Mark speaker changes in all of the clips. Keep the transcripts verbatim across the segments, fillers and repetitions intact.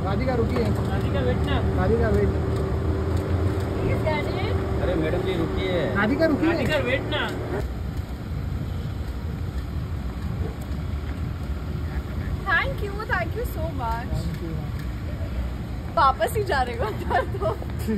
Speaker 1: राधिका रुकिए,
Speaker 2: राधिका वेट ना,
Speaker 1: राधिका वेट।
Speaker 3: अरे मैडम जी रुकिए,
Speaker 1: राधिका रुकिए,
Speaker 2: राधिका वेट ना।
Speaker 4: Thank you, thank you so much. वापस ही जा रहे हो तो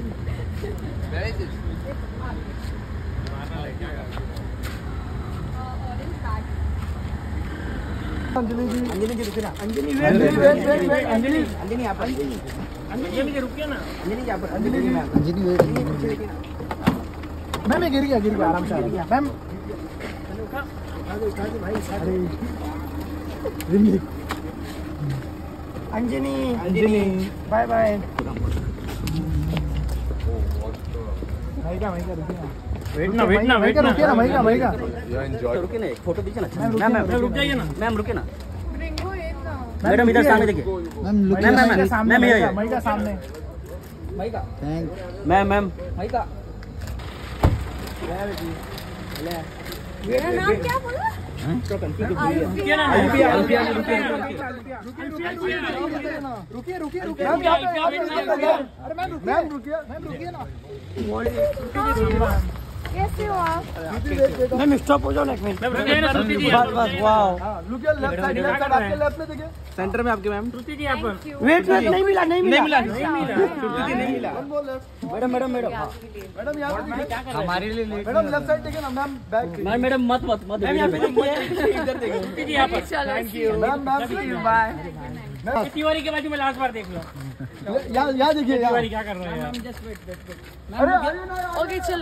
Speaker 1: अंजलि जी,
Speaker 3: अंजलि जी रुकिए ना,
Speaker 1: Anjali wait wait wait wait wait, Anjali
Speaker 3: Anjali यहाँ पर,
Speaker 2: अंजलि जी रुकिए ना,
Speaker 3: अंजलि यहाँ पर,
Speaker 1: अंजलि जी, अंजलि वेट। मैम ये गिर गया, गिर गया आराम से मैम। अरे रिमी, अंजलि अंजलि बाय बाय। महिका महिका रुकिए ना,
Speaker 2: वेट ना, वेट ना, वेट ना,
Speaker 1: रुकिए ना महिका महिका।
Speaker 3: रुकिए ना, एक फोटो दीजिए ना।
Speaker 1: मैम
Speaker 3: मैम मैम
Speaker 2: रुक जाइए ना,
Speaker 3: मैम रुकिए ना,
Speaker 4: रिंगो एक ना।
Speaker 3: मैडम इधर सामने देखिए,
Speaker 1: मैम
Speaker 3: मैम मैम
Speaker 1: सामने,
Speaker 3: मैम ये
Speaker 1: महिका सामने।
Speaker 3: महिका, मैम मैम महिका,
Speaker 4: मेरा नाम क्या बोला?
Speaker 2: रुकिए ना,
Speaker 1: रुकिए
Speaker 2: रुकिए ना,
Speaker 1: रुकिए रुकिए रुकिए। मैम यहाँ पे, यहाँ पे, यहाँ पे। अरे मैम रुकिए, मैम रुकिए, मैम रुकिए ना।
Speaker 4: कैसे हो आप?
Speaker 1: मैम स्टॉप हो जाओ ना एक मिनट।
Speaker 2: रुकिए ना, श्रुति जी,
Speaker 1: बस बस वाओ। लुकिए लेफ्ट साइड, लेफ्ट साइड आपके लेफ्ट में देखिए, सेंटर में आपके मैम।
Speaker 2: श्रुति जी यहाँ पर।
Speaker 4: Thank you.
Speaker 1: वेट वेट, नहीं मिला नहीं मिला
Speaker 2: नहीं मिला, नहीं मिला, श्रुति जी नहीं मिला।
Speaker 1: One more left.
Speaker 3: Madam madam madam
Speaker 1: madam यहाँ पे देखिए,
Speaker 3: हमारे लिए
Speaker 1: मैडम लेफ्ट साइड देखिए ना मैम, बैक।
Speaker 3: मैम मैडम मत मत मत
Speaker 2: मैम यहाँ पे देखिए, इधर देखो, श्रुति जी यहाँ पर।
Speaker 4: Thank
Speaker 1: ma'am ma'am bye. Ma'am
Speaker 2: Tiwari के बाजू में लास्ट बार देख लो,
Speaker 1: यहाँ यहाँ देखिए, यहाँ।
Speaker 2: तिवारी क्या कर रहे हैं यार।
Speaker 1: अरे अरे ना
Speaker 4: ओके चलो।